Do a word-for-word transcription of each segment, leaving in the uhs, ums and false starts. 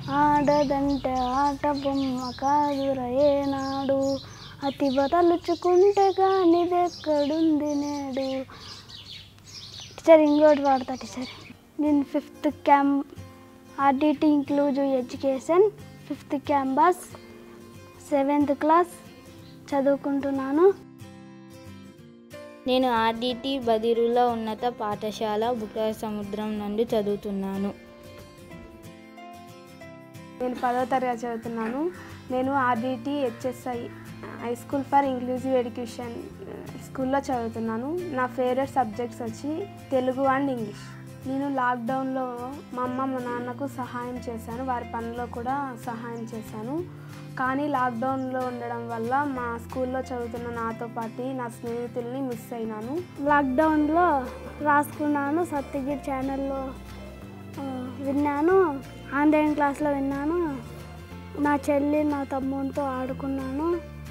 ఆడదంటే ఆట బొమ్మ కాదుర ఏనాడు, అతి బదలుచుకుంటే కానిదెక్కడుంది నేడు. టీచర్ ఇంకోటి వాడతా టీచర్. నేను fifth camp RDT inclusive education fifth campus seventh class చదువుకుంటున్నాను. నేను ఆర్డిటి బదిరుల ఉన్నత పాఠశాల బుక్కరాయసముద్రం నుండి చదువుతున్నాను. నేను పదవ తరగతి చదువుతున్నాను. నేను RDT HSI high school for inclusive education స్కూల్లో చదువుతున్నాను. నా ఫేవరెట్ సబ్జెక్ట్స్ వచ్చి తెలుగు అండ్ ఇంగ్లీష్. నేను లాక్డౌన్లో మా అమ్మ మా నాన్నకు సహాయం చేశాను, వారి పనిలో కూడా సహాయం చేశాను. కానీ లాక్డౌన్లో ఉండడం వల్ల మా స్కూల్లో చదువుతున్న నాతో పాటు నా స్నేహితుల్ని మిస్ అయినాను. లాక్డౌన్లో రాసుకున్నాను, సత్యగిరి ఛానల్లో విన్నాను, ఆన్లైన్ క్లాస్లో విన్నాను, నా చెల్లి నా తమ్ముడితో ఆడుకున్నాను.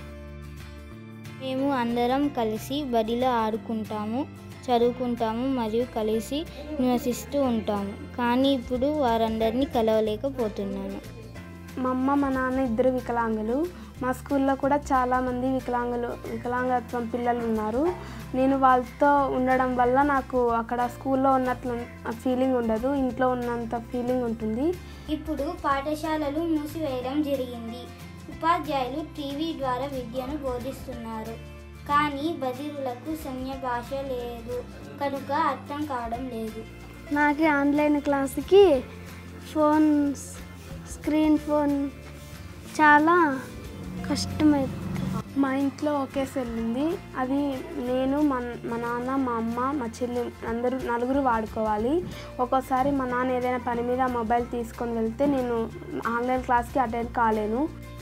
మేము అందరం కలిసి బడిలో ఆడుకుంటాము, చదువుకుంటాము మరియు కలిసి నివసిస్తూ ఉంటాము. కానీ ఇప్పుడు వారందరినీ కలవలేకపోతున్నాను. మా అమ్మ మా నాన్న ఇద్దరు వికలాంగులు. మా స్కూల్లో కూడా చాలామంది వికలాంగులు వికలాంగత్వం పిల్లలు ఉన్నారు. నేను వాళ్ళతో ఉండడం వల్ల నాకు అక్కడ స్కూల్లో ఉన్నట్లు ఫీలింగ్ ఉండదు, ఇంట్లో ఉన్నంత ఫీలింగ్ ఉంటుంది. ఇప్పుడు పాఠశాలలు మూసివేయడం జరిగింది. ఉపాధ్యాయులు టీవీ ద్వారా విద్యను బోధిస్తున్నారు. కానీ బదిరులకు సంజ్ఞ భాష లేదు కనుక అర్థం కావడం లేదు. నాకు ఆన్లైన్ క్లాస్కి ఫోన్ స్క్రీన్ ఫోన్ చాలా కష్టమైంది. మా ఇంట్లో ఒకే సెల్ ఉంది. అది నేను మా మా నాన్న మా అమ్మ మా చెల్లి అందరూ నలుగురు వాడుకోవాలి. ఒక్కోసారి మా నాన్న ఏదైనా పని మీద మొబైల్ తీసుకొని వెళ్తే నేను ఆన్లైన్ క్లాస్కి అటెండ్ కాలేను.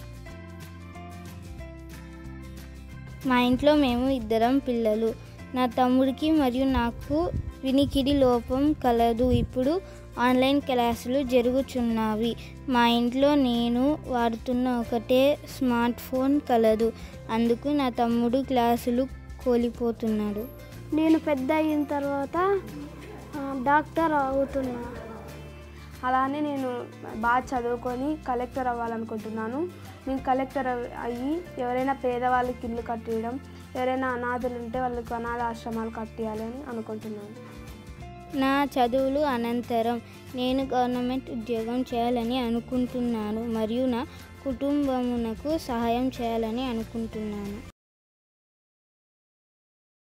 మా ఇంట్లో మేము ఇద్దరం పిల్లలు. నా తమ్ముడికి మరియు నాకు వినికిడి లోపం కలదు. ఇప్పుడు ఆన్లైన్ క్లాసులు జరుగుచున్నవి. మా ఇంట్లో నేను వాడుతున్న ఒకటే స్మార్ట్ ఫోన్ కలదు. అందుకు నా తమ్ముడు క్లాసులు కోల్పోతున్నాడు. నేను పెద్ద అయిన తర్వాత డాక్టర్ అవుతున్నా. అలానే నేను బాగా చదువుకొని కలెక్టర్ అవ్వాలనుకుంటున్నాను. నేను కలెక్టర్ అయ్యి ఎవరైనా పేదవాళ్ళకి ఇల్లు కట్టియడం, ఎవరైనా అనాథలు ఉంటే వాళ్ళకి అనాథ ఆశ్రమాలు కట్టియాలని అనుకుంటున్నాను. నా చదువులు అనంతరం నేను గవర్నమెంట్ ఉద్యోగం చేయాలని అనుకుంటున్నాను మరియు నా కుటుంబమునకు సహాయం చేయాలని అనుకుంటున్నాను.